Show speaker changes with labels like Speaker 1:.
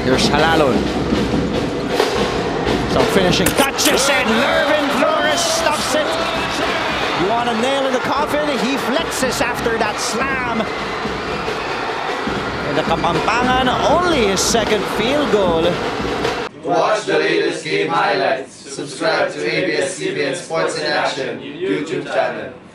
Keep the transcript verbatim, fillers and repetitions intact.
Speaker 1: Here's Halalon. So finishing touches and Lervin Flores stops it. You want a nail in the coffin? He flexes after that slam. And the Kapampangan only his second field goal.
Speaker 2: To watch the latest game highlights, subscribe to A B S C B N Sports in Action YouTube channel.